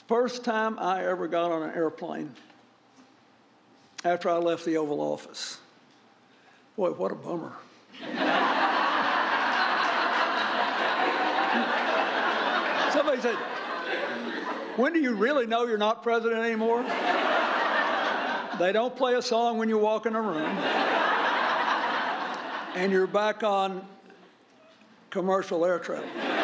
First time I ever got on an airplane after I left the Oval Office. Boy, what a bummer. Somebody said, when do you really know you're not president anymore? They don't play a song when you walk in a room. And you're back on commercial air travel.